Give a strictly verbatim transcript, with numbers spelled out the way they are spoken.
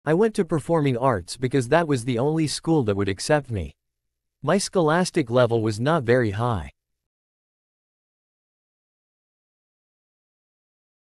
I went to performing arts because that was the only school that would accept me. My scholastic level was not very high.